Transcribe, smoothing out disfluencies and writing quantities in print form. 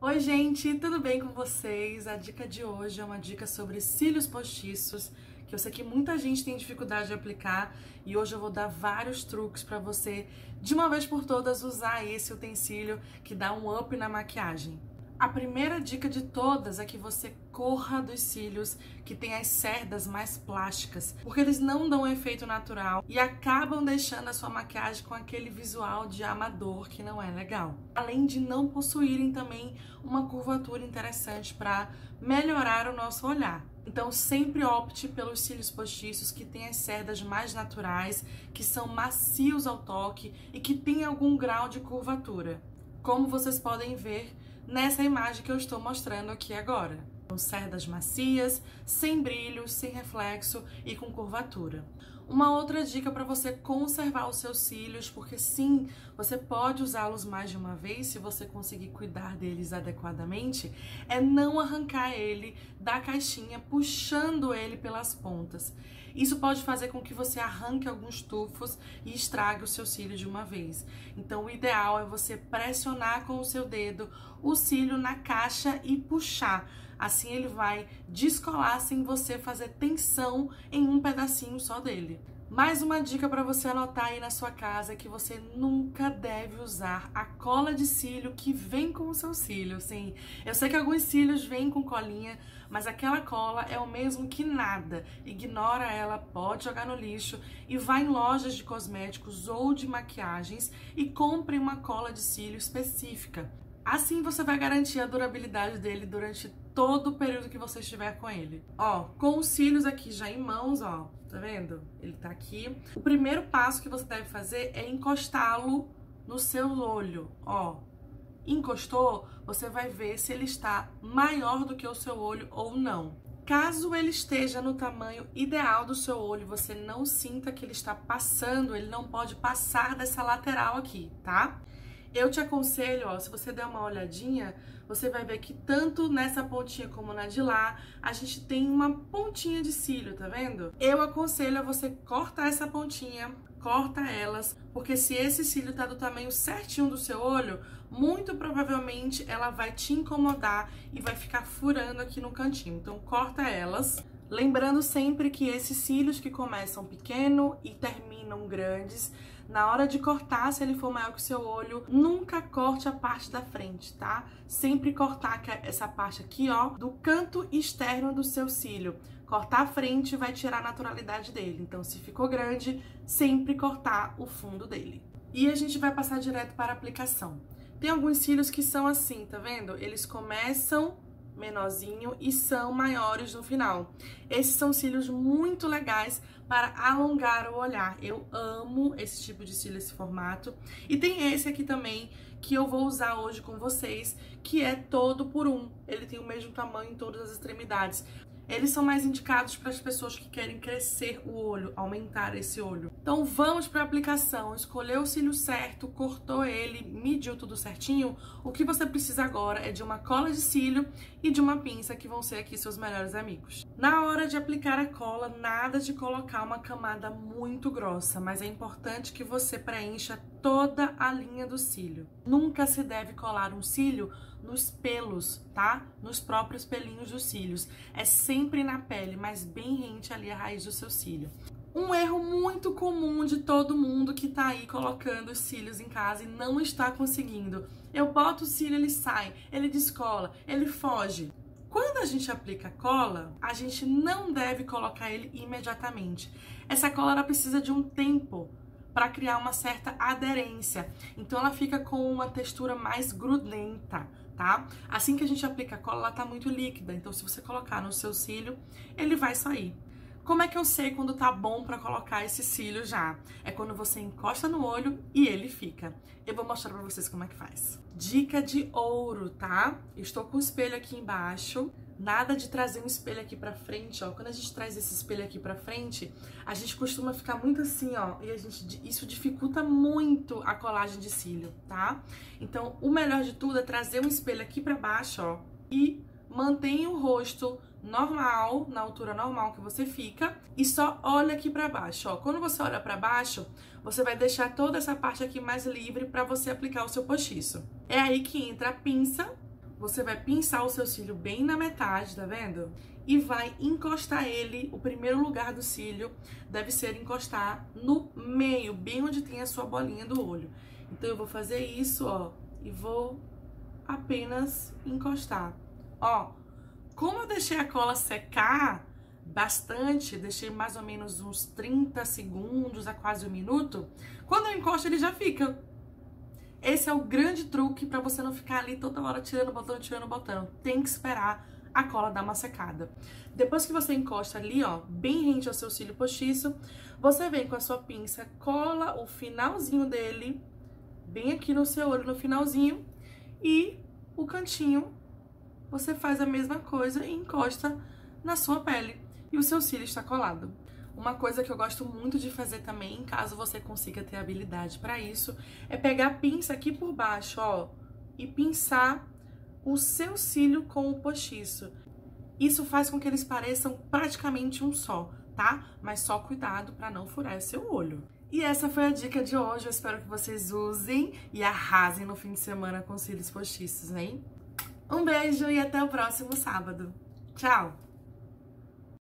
Oi gente, tudo bem com vocês? A dica de hoje é uma dica sobre cílios postiços, que eu sei que muita gente tem dificuldade de aplicar e hoje eu vou dar vários truques para você, de uma vez por todas, usar esse utensílio que dá um up na maquiagem. A primeira dica de todas é que você corra dos cílios que tem as cerdas mais plásticas, porque eles não dão um efeito natural e acabam deixando a sua maquiagem com aquele visual de amador que não é legal. Além de não possuírem também uma curvatura interessante para melhorar o nosso olhar. Então sempre opte pelos cílios postiços que têm as cerdas mais naturais, que são macios ao toque e que têm algum grau de curvatura. Como vocês podem ver nessa imagem que eu estou mostrando aqui agora. São cerdas macias, sem brilho, sem reflexo e com curvatura. Uma outra dica para você conservar os seus cílios, porque sim, você pode usá-los mais de uma vez se você conseguir cuidar deles adequadamente, é não arrancar ele da caixinha puxando ele pelas pontas. Isso pode fazer com que você arranque alguns tufos e estrague o seu cílio de uma vez. Então o ideal é você pressionar com o seu dedo o cílio na caixa e puxar. Assim ele vai descolar sem você fazer tensão em um pedacinho só dele. Mais uma dica para você anotar aí na sua casa é que você nunca deve usar a cola de cílio que vem com o seu cílio. Sim, eu sei que alguns cílios vêm com colinha, mas aquela cola é o mesmo que nada. Ignora ela, pode jogar no lixo e vá em lojas de cosméticos ou de maquiagens e compre uma cola de cílio específica. Assim você vai garantir a durabilidade dele durante todo o período que você estiver com ele. Ó, com os cílios aqui já em mãos, ó, tá vendo? Ele tá aqui. O primeiro passo que você deve fazer é encostá-lo no seu olho, ó. Encostou, você vai ver se ele está maior do que o seu olho ou não. Caso ele esteja no tamanho ideal do seu olho, você não sinta que ele está passando, ele não pode passar dessa lateral aqui, tá? Eu te aconselho, ó, se você der uma olhadinha, você vai ver que tanto nessa pontinha como na de lá, a gente tem uma pontinha de cílio, tá vendo? Eu aconselho a você cortar essa pontinha, corta elas, porque se esse cílio tá do tamanho certinho do seu olho, muito provavelmente ela vai te incomodar e vai ficar furando aqui no cantinho. Então corta elas. Lembrando sempre que esses cílios que começam pequeno e terminam grandes, na hora de cortar, se ele for maior que o seu olho, nunca corte a parte da frente, tá? Sempre cortar essa parte aqui, ó, do canto externo do seu cílio. Cortar a frente vai tirar a naturalidade dele. Então, se ficou grande, sempre cortar o fundo dele. E a gente vai passar direto para a aplicação. Tem alguns cílios que são assim, tá vendo? Eles começam menorzinho e são maiores no final. Esses são cílios muito legais para alongar o olhar. Eu amo esse tipo de cílio, esse formato. E tem esse aqui também que eu vou usar hoje com vocês, que é todo por um. Ele tem o mesmo tamanho em todas as extremidades. Eles são mais indicados para as pessoas que querem crescer o olho, aumentar esse olho. Então vamos para a aplicação. Escolheu o cílio certo, cortou ele, mediu tudo certinho. O que você precisa agora é de uma cola de cílio e de uma pinça, que vão ser aqui seus melhores amigos. Na hora de aplicar a cola, nada de colocar uma camada muito grossa, mas é importante que você preencha toda a linha do cílio. Nunca se deve colar um cílio nos pelos, tá? Nos próprios pelinhos dos cílios. É sempre na pele, mas bem rente ali a raiz do seu cílio. Um erro muito comum de todo mundo que tá aí colocando os cílios em casa e não está conseguindo. Eu boto o cílio, ele sai, ele descola, ele foge. Quando a gente aplica cola, a gente não deve colocar ele imediatamente. Essa cola ela precisa de um tempo para criar uma certa aderência. Então ela fica com uma textura mais grudenta, tá? Assim que a gente aplica a cola, ela tá muito líquida, então se você colocar no seu cílio, ele vai sair. Como é que eu sei quando tá bom para colocar esse cílio já? É quando você encosta no olho e ele fica. Eu vou mostrar pra vocês como é que faz. Dica de ouro, tá? Eu estou com o espelho aqui embaixo. Nada de trazer um espelho aqui pra frente, ó. Quando a gente traz esse espelho aqui pra frente, a gente costuma ficar muito assim, ó. E isso dificulta muito a colagem de cílio, tá? Então, o melhor de tudo é trazer um espelho aqui pra baixo, ó. E mantenha o rosto normal, na altura normal que você fica, e só olha aqui pra baixo, ó. Quando você olha pra baixo, você vai deixar toda essa parte aqui mais livre pra você aplicar o seu postiço. É aí que entra a pinça. você vai pinçar o seu cílio bem na metade, tá vendo? E vai encostar ele, o primeiro lugar do cílio deve ser encostar no meio, bem onde tem a sua bolinha do olho. Então eu vou fazer isso, ó, e vou apenas encostar. Ó, como eu deixei a cola secar bastante, deixei mais ou menos uns 30 segundos a quase 1 minuto, quando eu encosto ele já fica. Esse é o grande truque pra você não ficar ali toda hora tirando, botando. Tem que esperar a cola dar uma secada. Depois que você encosta ali, ó, bem rente ao seu cílio postiço, você vem com a sua pinça, cola o finalzinho dele, bem aqui no seu olho, no finalzinho, e o cantinho, você faz a mesma coisa e encosta na sua pele. E o seu cílio está colado. Uma coisa que eu gosto muito de fazer também, caso você consiga ter habilidade para isso, é pegar a pinça aqui por baixo, ó, e pinçar o seu cílio com o postiço. Isso faz com que eles pareçam praticamente um só, tá? Mas só cuidado para não furar seu olho. E essa foi a dica de hoje, eu espero que vocês usem e arrasem no fim de semana com cílios postiços, hein? Um beijo e até o próximo sábado. Tchau!